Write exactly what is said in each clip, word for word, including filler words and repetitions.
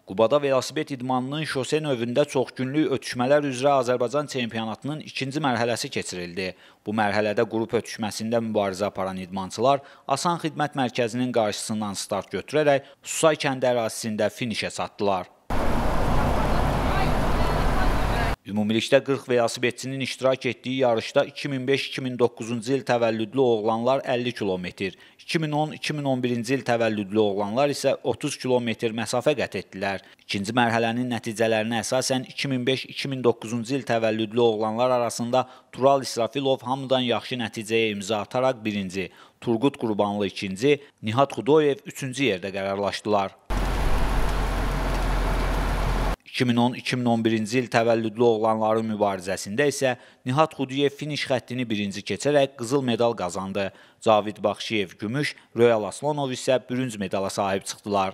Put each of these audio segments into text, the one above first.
Qubada velosiped idmanının şose növündə çoxgünlük ötüşmələr üzrə Azərbaycan çempionatının ikinci mərhələsi keçirildi. Bu mərhələdə qrup ötüşməsində mübarizə aparan idmançılar Asan Xidmət Mərkəzinin qarşısından start götürərək Susay kəndi ərazisində finişə çatdılar. Ümumilikdə qırx velosipedçinin iştirak etdiyi yarışda iki min beş iki min doqquzuncu il təvəllüdlü oğlanlar əlli kilometr, iki min on iki min on birinci il təvəllüdlü oğlanlar isə otuz kilometr məsafə qət etdilər. İkinci mərhələnin nəticələrinə əsasən iki min beş iki min doqquzuncu il təvəllüdlü oğlanlar arasında Tural İsrafilov hamıdan yaxşı nəticəyə imza ataraq birinci, Turqut Qurbanlı ikinci, Nihat Xudoyev üçüncü yerdə qərarlaşdılar. iki min on iki min on birinci il təvəllüdlü oğlanların mübarizəsində isə Nihat Xudoyev finiş xəttini birinci keçərək qızıl medal qazandı. Cavid Baxşiyev gümüş, Royal Aslanov isə bürünc medala sahib çıxdılar.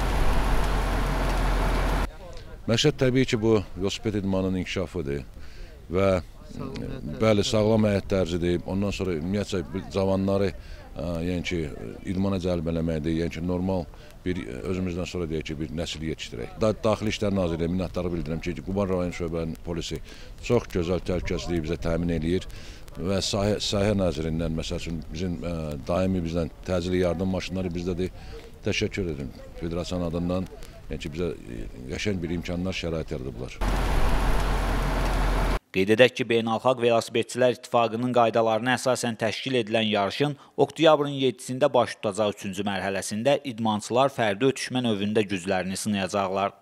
Məqsəd təbii ki, bu velosiped idmanının inkişafıdır və bəli, sağlam həyat tərzidir. Ondan sonra ümumiyyətcə cavanları yəni ki, idmana cəlb eləməkdir, yəni ki, normal bir özümüzdən sonra deyək ki, bir nəsil yetişdirək. Daxili İşlər Nazirliyə minnətdarı bildirirəm ki, Quban rayon şöbənin polisi çox gözəl təhlükəsizliyi bizə təmin eləyir və sahə, sahə nazirindən, məsəl üçün, bizim ə, daimi bizdən təcili yardım maşınları bizdədir. Təşəkkür edirəm Federasiyanın adından, yəni ki, bizə qəşəng bir imkanlar, şərait yaradıblar. Qeyd edək ki, Beynəlxalq Velosipedçilər İttifaqının qaydalarına əsasən təşkil edilən yarışın oktyabrın yeddisində baş tutacaq üçüncü mərhələsində idmançılar fərdi ötüşmə növündə güclərini sınayacaqlar.